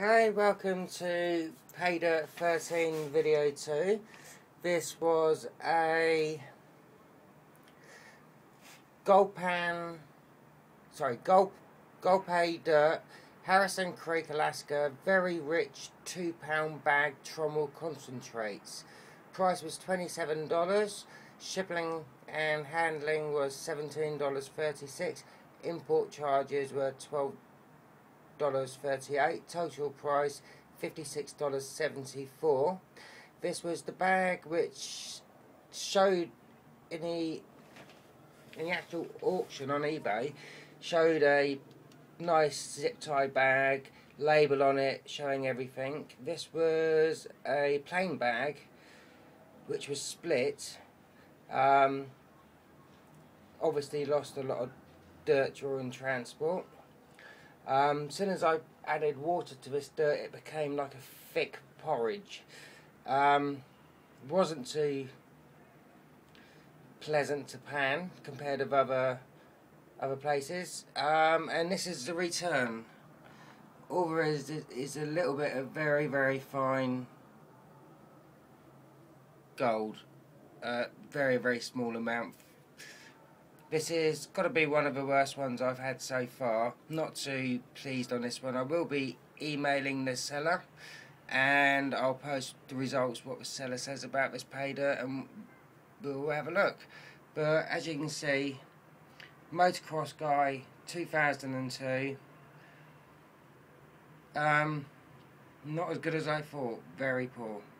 Okay, welcome to Pay Dirt 13 video 2. This was a Gold Pay Dirt, Harrison Creek, Alaska, very rich 2-pound bag trommel concentrates. Price was $27. Shipping and handling was $17.36. Import charges were $12.38. Total price $56.74. This was the bag which showed in the actual auction on eBay, showed a nice zip tie bag, label on it showing everything. This was a plain bag which was split. Obviously lost a lot of dirt during transport. As soon as I added water to this dirt, it became like a thick porridge. Wasn't too pleasant to pan compared with other places. And this is the return. All there is a little bit of very, very fine gold. Very, very small amount. This is got to be one of the worst ones I've had so far. Not too pleased on this one. I will be emailing the seller and I'll post the results, what the seller says about this pay dirt, and we'll have a look. But as you can see, Motocross Guy 2002. Not as good as I thought. Very poor.